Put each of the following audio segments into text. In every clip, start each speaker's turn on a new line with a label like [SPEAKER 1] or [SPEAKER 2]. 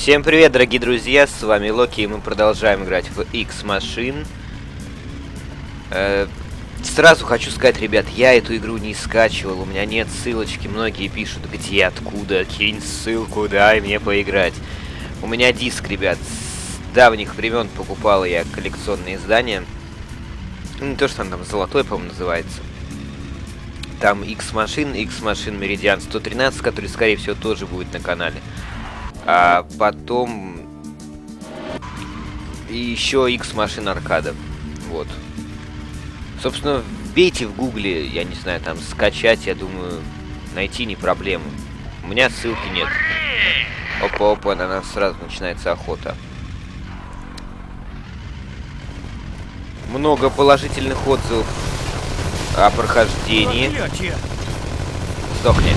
[SPEAKER 1] Всем привет, дорогие друзья, с вами Локи, и мы продолжаем играть в X-Machine. Сразу хочу сказать, ребят, я эту игру не скачивал, у меня нет ссылочки, многие пишут, где, откуда, кинь ссылку, дай мне поиграть. У меня диск, ребят, с давних времен покупал я коллекционные издания. Ну, не то, что он там золотой, по-моему, называется. Там X-Machine Meridian 113, который, скорее всего, тоже будет на канале. А потом и еще X-Machine аркада. Вот. Собственно, вбейте в гугле, я не знаю, там скачать, я думаю, найти не проблема. У меня ссылки нет. Опа-опа, на нас сразу начинается охота. Много положительных отзывов о прохождении. Сдохни.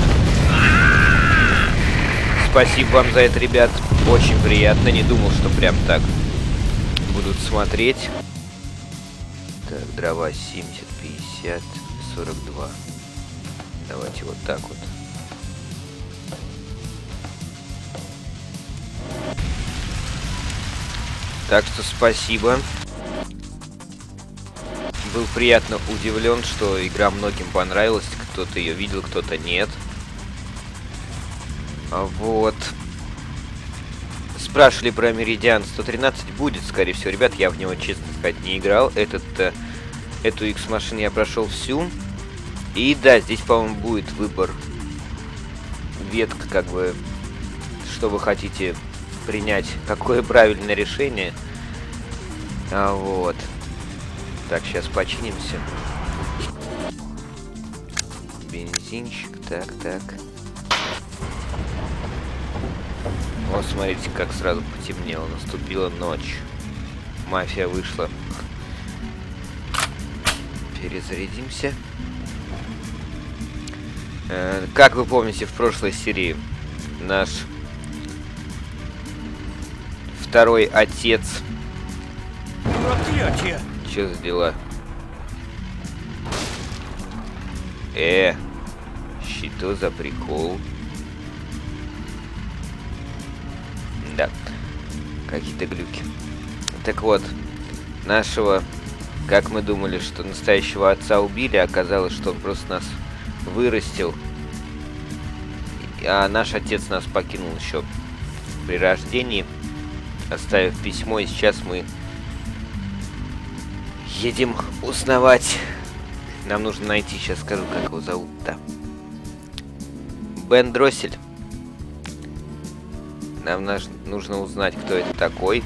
[SPEAKER 1] Спасибо вам за это, ребят. Очень приятно. Не думал, что прям так будут смотреть. Так, дрова 70, 50, 42. Давайте вот так вот. Так что спасибо. Был приятно удивлен, что игра многим понравилась. Кто-то ее видел, кто-то нет. Вот. Спрашивали про Meridian 113. Будет, скорее всего, ребят. Я в него, честно сказать, не играл. Эту X-Machine я прошел всю. И да, здесь, по-моему, будет выбор. Ветка, как бы, что вы хотите принять. Какое правильное решение. Вот. Так, сейчас починимся. Бензинчик. Так. Вот, смотрите, как сразу потемнело. Наступила ночь. Мафия вышла. Перезарядимся. Как вы помните, в прошлой серии наш второй отец...
[SPEAKER 2] Проклятие!
[SPEAKER 1] Чё за дела? Что за прикол? Да, какие-то глюки. Так вот, нашего, как мы думали, что настоящего отца убили, оказалось, что он просто нас вырастил. А наш отец нас покинул еще при рождении, оставив письмо, и сейчас мы едем узнавать. Нам нужно найти, сейчас скажу, как его зовут-то. Бен Дроссель. Нам нужно узнать, кто это такой.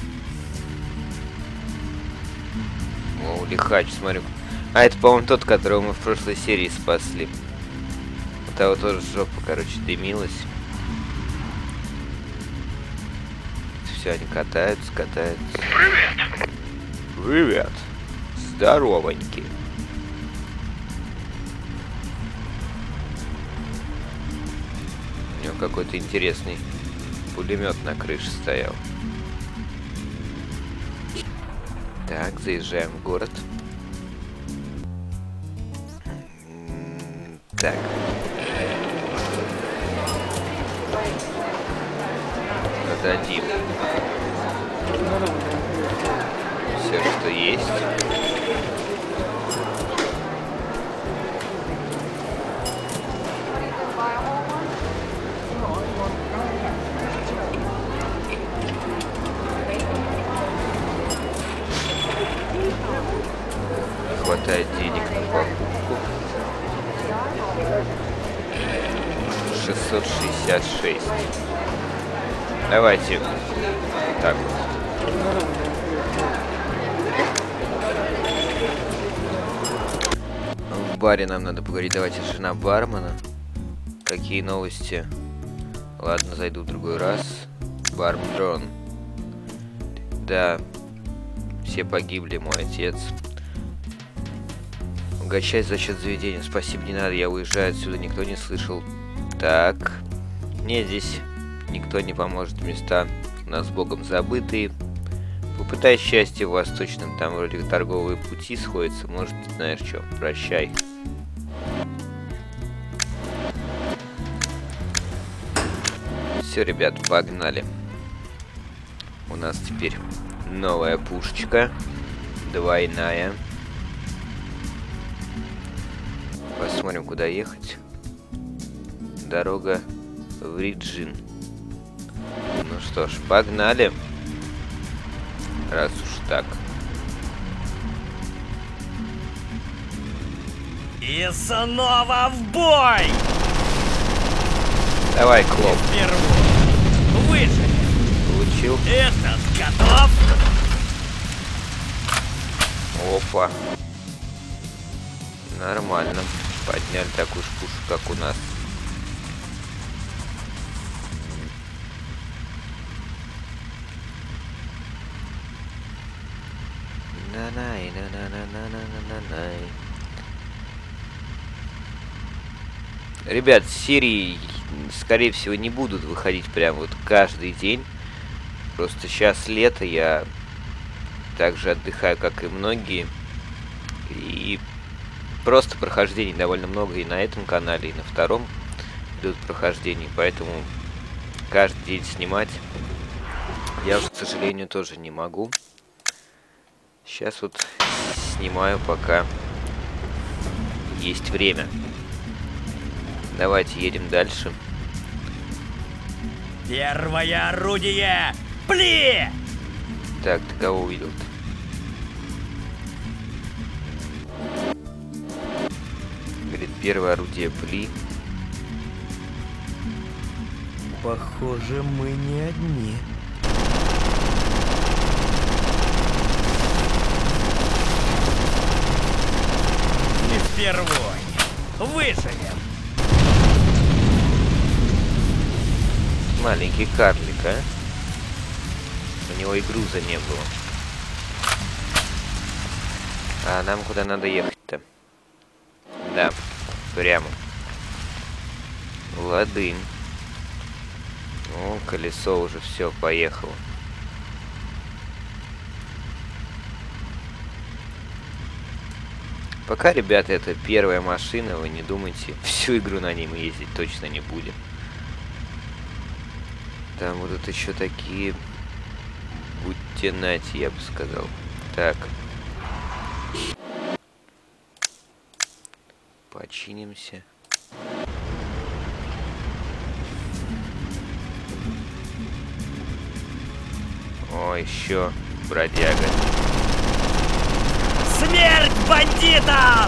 [SPEAKER 1] О, лихач, смотрю. А это, по-моему, тот, которого мы в прошлой серии спасли. У того тоже жопа, короче, дымилась. Все, они катаются.
[SPEAKER 2] Привет!
[SPEAKER 1] Привет! Здоровенький. У него какой-то интересный пулемет на крыше стоял. Так, заезжаем в город. Так. Продадим все, что есть. Хватает денег на покупку. 666. Давайте так вот. В баре нам надо поговорить. Давайте, жена бармена. Какие новости? Ладно, зайду в другой раз. Бармен. Да. Все погибли, мой отец. Угощать за счет заведения. Спасибо, не надо, я уезжаю отсюда, никто не слышал. Так. Мне здесь никто не поможет. Места у нас богом забытые. Попытай счастье в Восточном, там вроде торговые пути сходятся. Может, знаешь что, прощай. Все, ребят, погнали. У нас теперь новая пушечка. Двойная. Посмотрим, куда ехать. Дорога в Риджин. Ну что ж, погнали. Раз уж так.
[SPEAKER 3] И снова в бой!
[SPEAKER 1] Давай, Клоп.
[SPEAKER 3] Впервые! Выжили!
[SPEAKER 1] Получил.
[SPEAKER 3] Этот готов!
[SPEAKER 1] Опа. Нормально. Подняли такую ж пушку, как у нас. На-най, на-на-на-на-на-на-най. Ребят, серии, скорее всего, не будут выходить прям вот каждый день. Просто сейчас лето, я также отдыхаю, как и многие. И просто прохождений довольно много и на этом канале, и на втором идут прохождения. Поэтому каждый день снимать я уже, к сожалению, тоже не могу. Сейчас вот снимаю, пока есть время. Давайте едем дальше.
[SPEAKER 3] Первое орудие! Пли!
[SPEAKER 1] Так, ты кого увидел-то? Говорит, первое орудие Пли.
[SPEAKER 3] Похоже, мы не одни. Не впервой. Выживем.
[SPEAKER 1] Маленький карлик, а? У него и груза не было. А нам куда надо ехать-то? Да, прямо. Лады. О, колесо уже все поехало. Пока, ребята, это первая машина, вы не думайте, всю игру на ней мы ездить точно не будем. Там будут еще такие бутенати, я бы сказал. Так. Починимся. О, еще бродяга.
[SPEAKER 3] Смерть бандитам!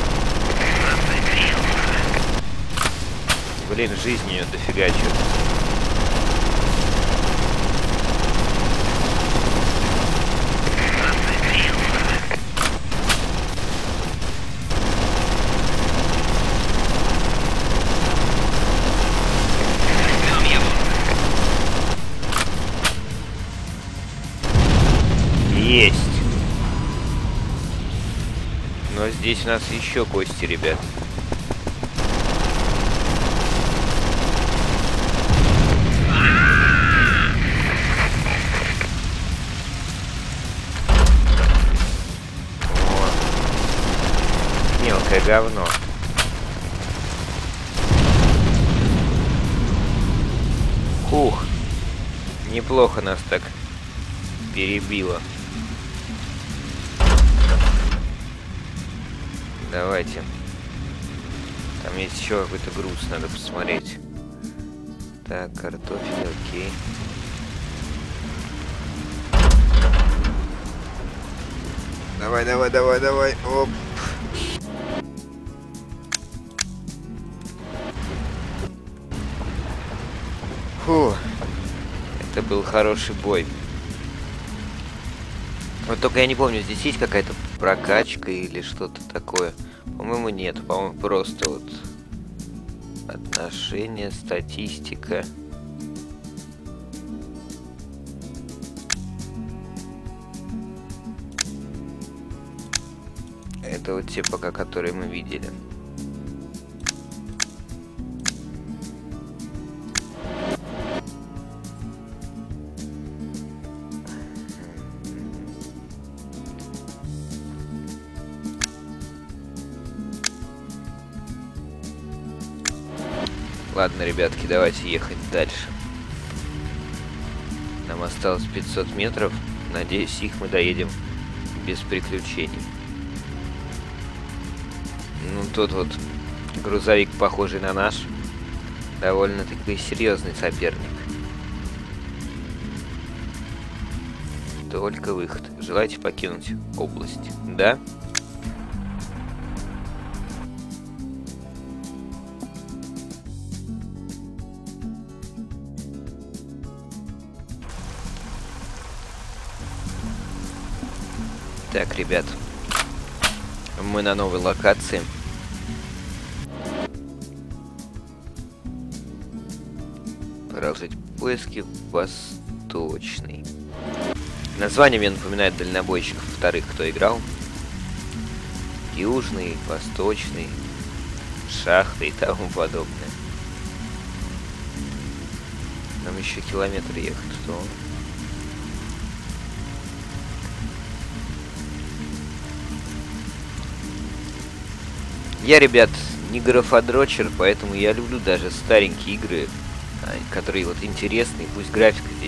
[SPEAKER 1] Блин, жизнь ее дофига чё. Есть. Но здесь у нас еще кости, ребят. О, мелкое говно. Хух. Неплохо нас так перебило. Давайте. Там есть еще какой-то груз, надо посмотреть. Так, картофель, окей. Давай, давай, давай, давай. Оп. Фу. Это был хороший бой. Вот только я не помню, здесь есть какая-то прокачка или что-то такое. По-моему, нет. По-моему, просто вот отношения, статистика. Это вот те пока, которые мы видели. Ладно, ребятки, давайте ехать дальше. Нам осталось 500 метров. Надеюсь, их мы доедем без приключений. Ну, тут вот грузовик, похожий на наш, довольно-таки серьезный соперник. Только выход. Желаете покинуть область? Да? Так, ребят, мы на новой локации. Продолжить поиски. Восточный. Название мне напоминает дальнобойщиков вторых, кто играл. Южный, восточный, шахты и тому подобное. Нам еще километр ехать, что? Я, ребят, не графодрочер, поэтому я люблю даже старенькие игры, которые вот интересные. Пусть графика здесь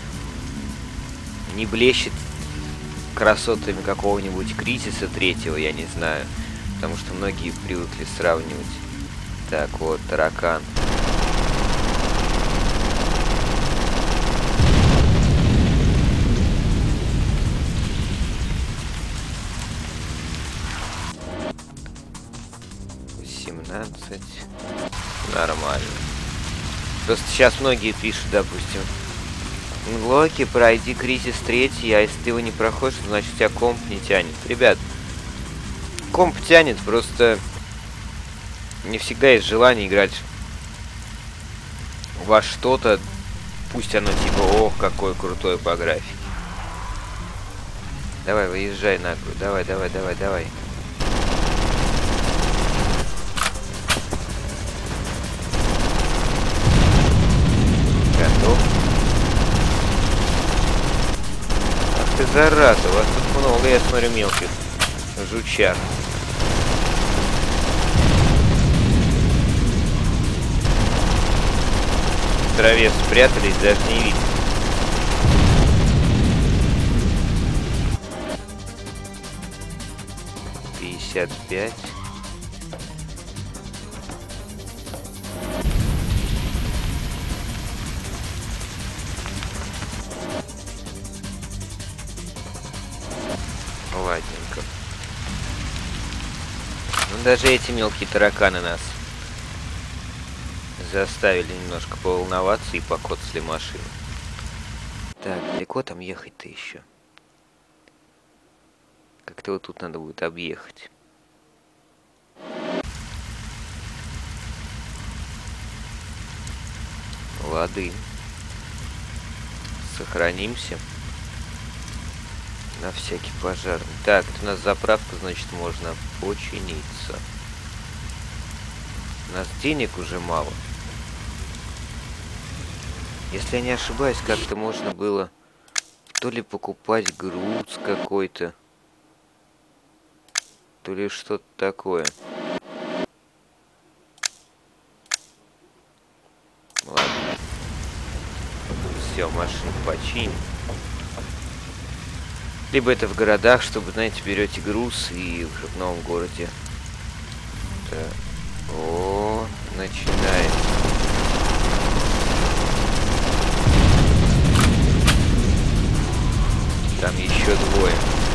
[SPEAKER 1] не блещет красотами какого-нибудь Кризиса 3-го, я не знаю. Потому что многие привыкли сравнивать. Так, вот, таракан. Нормально. Просто сейчас многие пишут, допустим, Локи, пройди Кризис 3, а если ты его не проходишь, значит у тебя комп не тянет. Ребят, комп тянет, просто не всегда есть желание играть во что-то, пусть оно типа, ох, какое крутое по графике. Давай, выезжай нахуй, давай. Готов. Ах ты зараза, вас тут много, я смотрю, мелких жучар. В траве спрятались, даже не видно. $55. Ладненько. Ну, даже эти мелкие тараканы нас заставили немножко поволноваться и покоцали машину. Так, далеко там ехать-то еще? Как-то вот тут надо будет объехать. Лады. Сохранимся. На всякий пожарный. Так, это у нас заправка, значит, можно починиться. У нас денег уже мало. Если я не ошибаюсь, как-то можно было то ли покупать груз какой-то, то ли что-то такое. Ладно. Все, машину починим. Либо это в городах, чтобы, знаете, берете груз и уже в новом городе. Так. О, начинается. Там еще двое.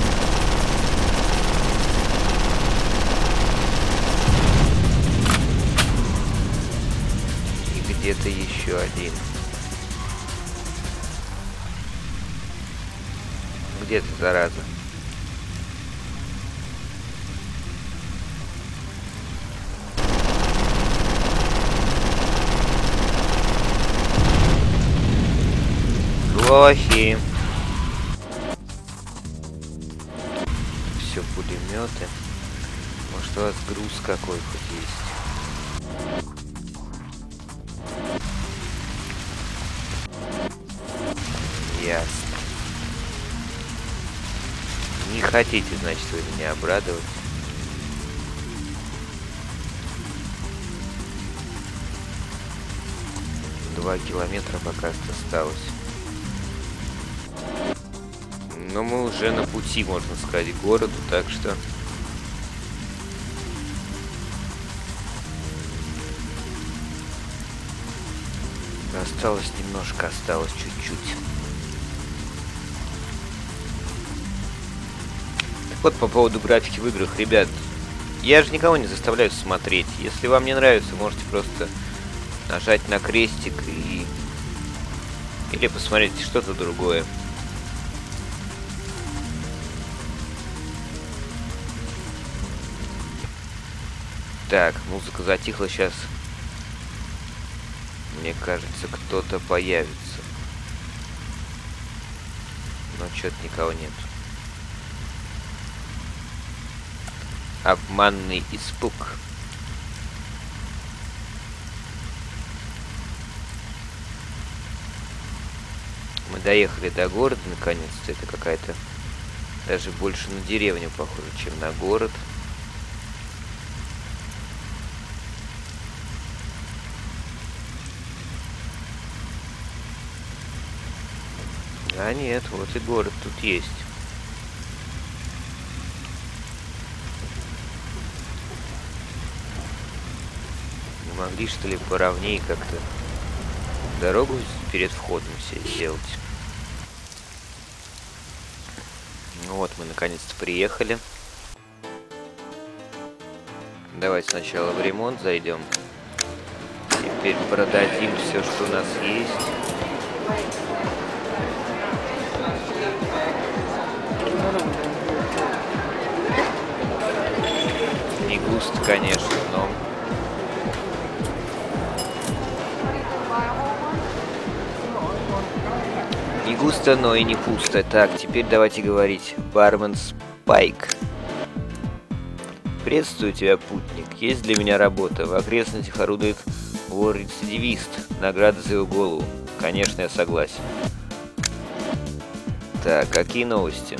[SPEAKER 1] И где-то еще один. Где ты, зараза? Плохи. Все пулеметы. Может, у вас груз какой хоть есть? Ясно. Не хотите, значит, вы меня обрадовать. Два километра пока что осталось. Но мы уже на пути, можно сказать, к городу, так что... Осталось немножко, осталось чуть-чуть. Так вот, по поводу графики в играх, ребят, я же никого не заставляю смотреть. Если вам не нравится, можете просто нажать на крестик и... Или посмотреть что-то другое. Так, музыка затихла, сейчас... Мне кажется, кто-то появится. Но что-то никого нет. Обманный испуг. Мы доехали до города, наконец-то. Это какая-то... Даже больше на деревню похоже, чем на город. А нет, вот и город тут есть. Не могли, что ли, поровнее как-то дорогу перед входом все сделать? Ну вот, мы наконец-то приехали. Давайте сначала в ремонт зайдем. Теперь продадим все, что у нас есть. Не густо, конечно, но... Не густо, но и не пусто. Так, теперь давайте говорить. Бармен Спайк. Приветствую тебя, путник. Есть для меня работа. В окрестностях орудует вор-рецидивист. Награда за его голову. Конечно, я согласен. Так, какие новости?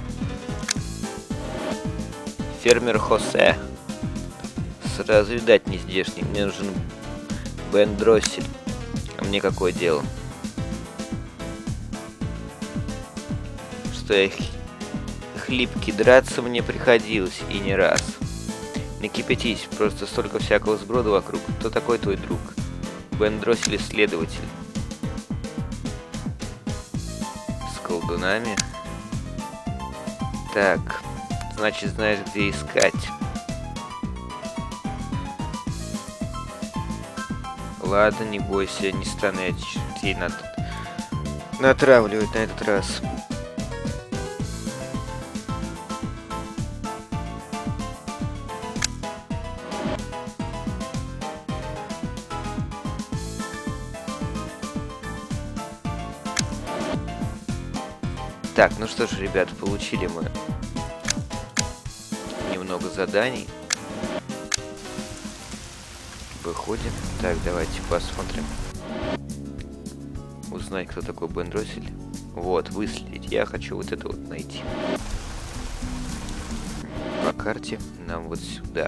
[SPEAKER 1] Фермер Хосе. Сразу видать не здешний. Мне нужен Бен Дроссель. А мне какое дело? Что я хлипкий, драться мне приходилось, и не раз. Не кипятись, просто столько всякого сброда вокруг. Кто такой твой друг? Бен Дроссель, исследователь. С колдунами? Так, значит, знаешь, где искать. Ладно, не бойся, не стану я детей натравливать на этот раз. Так, ну что ж, ребят, получили мы немного заданий. Выходим. Так, давайте посмотрим. Узнать, кто такой Бен Дроссель. Вот, выследить. Я хочу вот это вот найти. По карте нам вот сюда.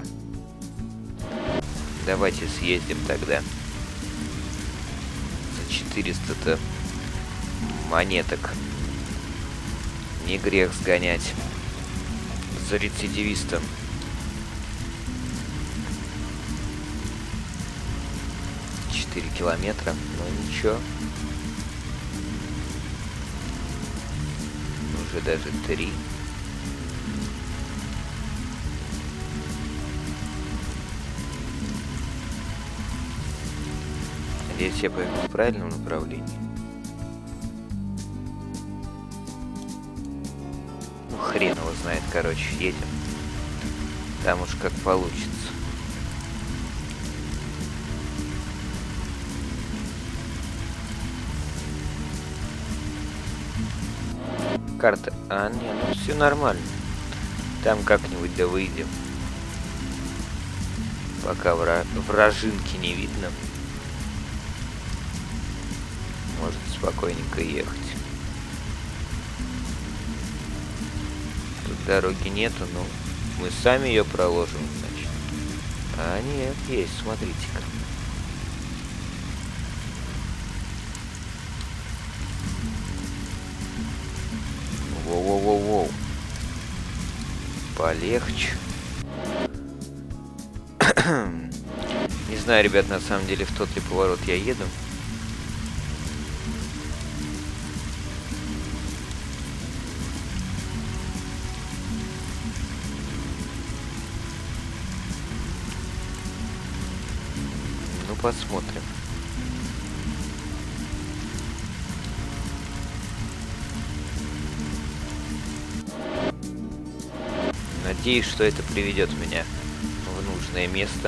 [SPEAKER 1] Давайте съездим тогда. За 400-то монеток. Не грех сгонять. За рецидивистом. 4 километра, но ничего. Уже даже 3. Надеюсь, я поехал в правильном направлении. Ну, хрен его знает, короче, едем. Там уж как получится. Карта. А, не, ну все нормально. Там как-нибудь да выйдем. Пока вражинки не видно. Может спокойненько ехать. Тут дороги нету, но мы сами ее проложим, значит. А нет, есть, смотрите-ка. полегче. Не знаю, ребят, на самом деле, в тот ли поворот я еду. Ну, посмотрим. Надеюсь, что это приведет меня в нужное место.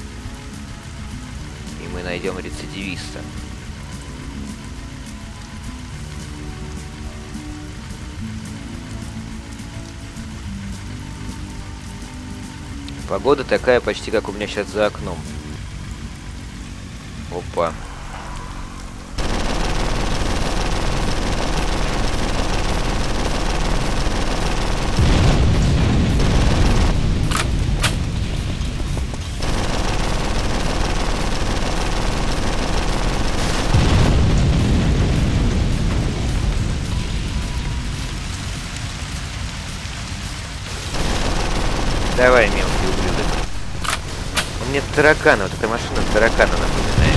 [SPEAKER 1] И мы найдем рецидивиста. Погода такая почти как у меня сейчас за окном. Опа. Давай, мелкий ублюдок. Он мне таракана, вот эта машина таракана напоминает.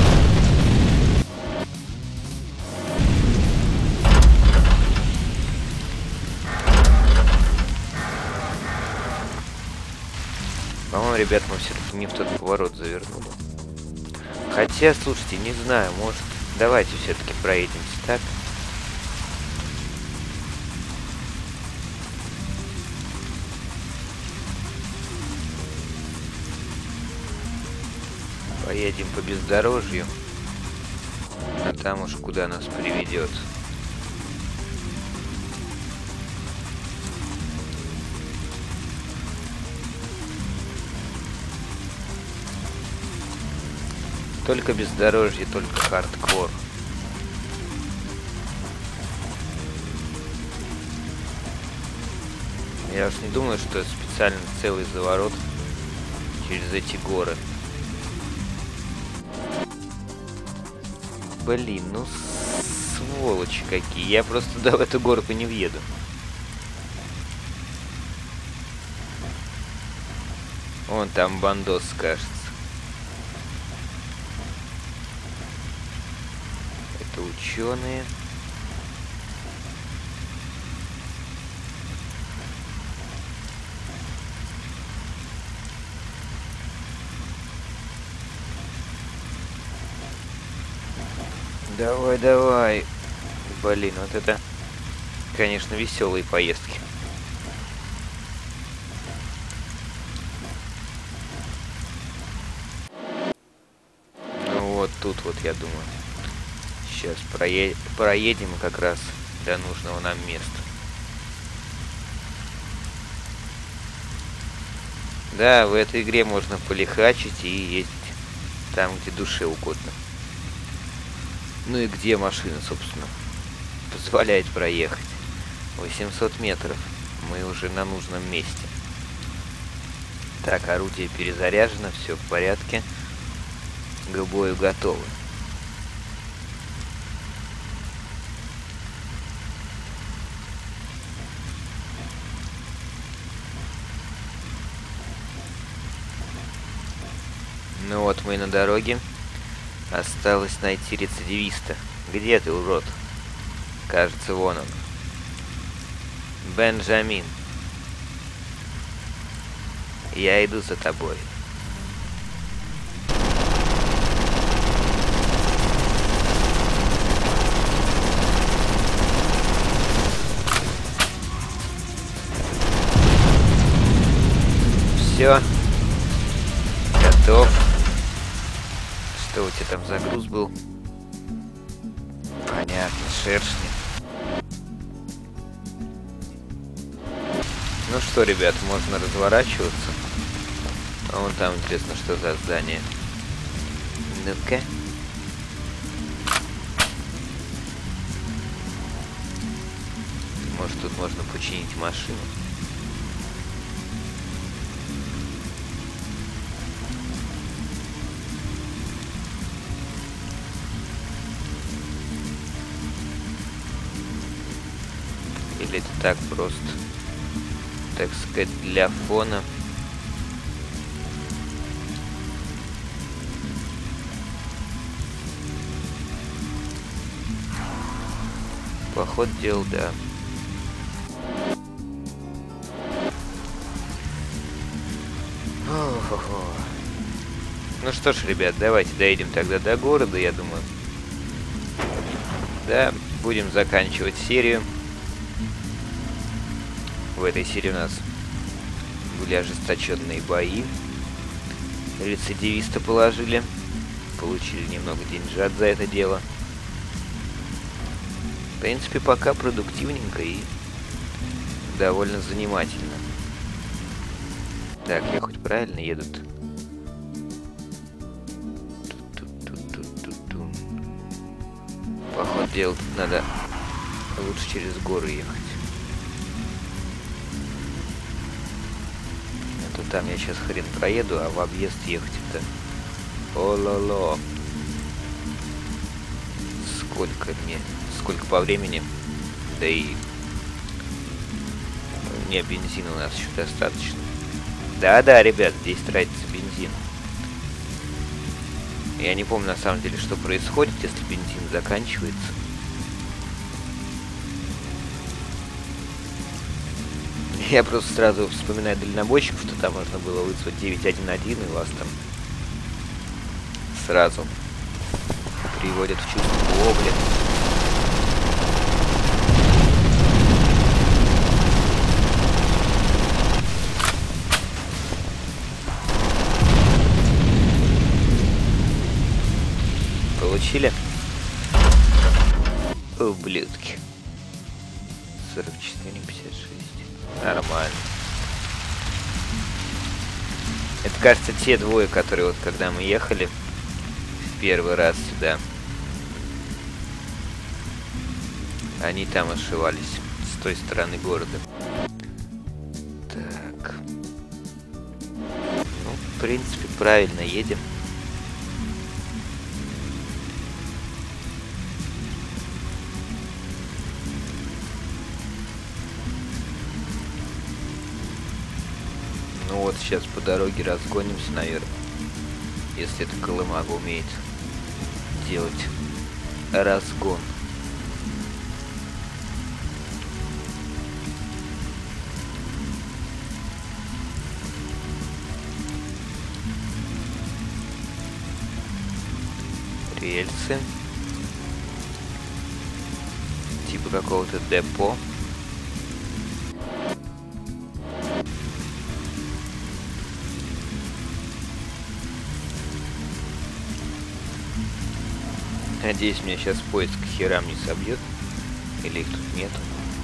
[SPEAKER 1] По-моему, ребят, мы все-таки не в тот поворот завернули. Хотя, слушайте, не знаю, может, давайте все-таки проедемся так. Поедем по бездорожью, а там уж куда нас приведет. Только бездорожье, только хардкор. Я уж не думаю, что специально целый заворот через эти горы. Блин, ну сволочи какие. Я просто туда в эту горку не въеду. Вон там бандос, кажется. Это ученые. Давай, давай. Блин, вот это, конечно, веселые поездки. Ну вот тут вот, я думаю, сейчас проедем как раз до нужного нам места. Да, в этой игре можно полихачить и ездить там, где душе угодно. Ну и где машина, собственно, позволяет проехать. 800 метров. Мы уже на нужном месте. Так, орудие перезаряжено, все в порядке. К бою готовы. Ну вот мы и на дороге. Осталось найти рецидивиста. Где ты, урод? Кажется, вон он. Бенджамин. Я иду за тобой. Все. Готов. Что у тебя там за груз был? Понятно, шершни. Ну что, ребят, можно разворачиваться. А вон там, интересно, что за здание. Ну-ка. Может, тут можно починить машину. Или это так просто? так сказать, для фона. Поход дел, да. О-хо-хо. Ну что ж, ребят, давайте доедем тогда до города, я думаю. Да, будем заканчивать серию. В этой серии у нас были ожесточенные бои. Рецидивиста положили. Получили немного деньжат за это дело. В принципе, пока продуктивненько и довольно занимательно. Так, я хоть правильно еду? Поход дела, тут надо лучше через горы ехать. А то там я сейчас хрен проеду, а в объезд ехать это... О-ло-ло. Сколько по времени, да и у меня бензина у нас еще достаточно. Да-да, ребят, здесь тратится бензин. Я не помню на самом деле, что происходит, если бензин заканчивается. Я просто сразу вспоминаю дальнобойщиков, что там можно было вызвать 911, и вас там сразу приводят в чувство. О, блин. Получили? Ублюдки. 44,56. Нормально. Это, кажется, те двое, которые вот когда мы ехали в первый раз сюда, они там ошивались с той стороны города. Так. Ну, в принципе, правильно едем. Ну вот, сейчас по дороге разгонимся, наверное. Если это Колымага умеет делать разгон. Рельсы. Типа какого-то депо. Надеюсь, меня сейчас поиск к херам не собьет. Или их тут нету.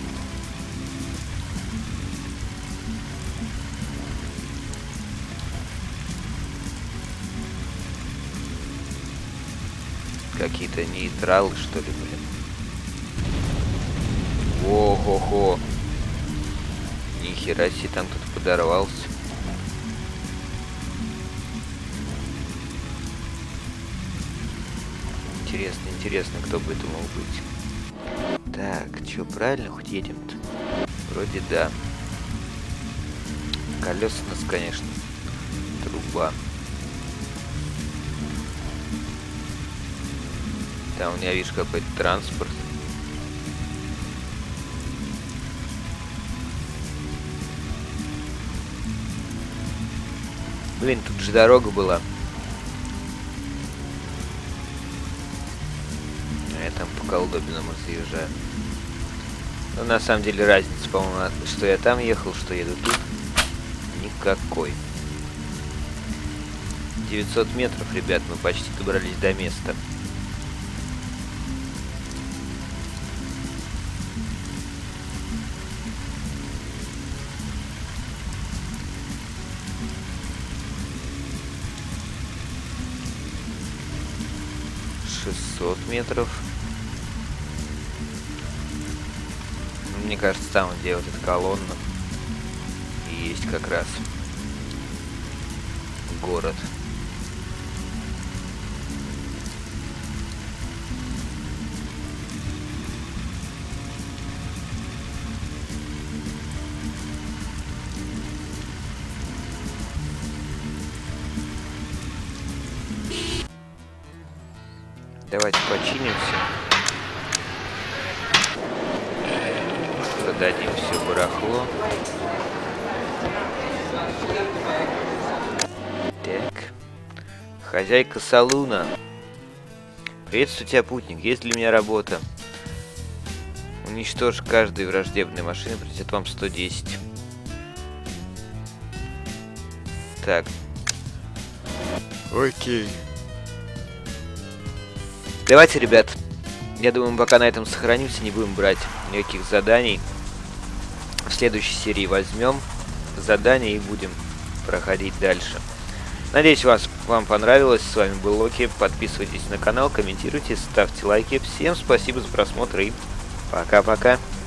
[SPEAKER 1] Какие-то нейтралы, что ли, блин. Ого-го. Нихера себе, там кто-то подорвался. Интересно, кто бы это мог быть. Так, чё, правильно хоть едем-то? Вроде да. Колеса у нас, конечно, труба. Там у меня, видишь, какой-то транспорт. Блин, тут же дорога была. Я там по колдобинам разъезжаю. Но на самом деле разница, по-моему, что я там ехал, что еду тут, никакой. 900 метров, ребят, мы почти добрались до места. Метров. Мне кажется, там где вот эта колонна и есть как раз город. Давайте починим все. Продадим все барахло. Так. Хозяйка салуна. Приветствую тебя, путник. Есть для меня работа. Уничтожь каждой враждебной машины, придет вам 110. Так. Окей. Давайте, ребят. Я думаю, мы пока на этом сохранимся, не будем брать никаких заданий. В следующей серии возьмем задание и будем проходить дальше. Надеюсь, вам понравилось. С вами был Локи. Подписывайтесь на канал, комментируйте, ставьте лайки. Всем спасибо за просмотр и пока-пока.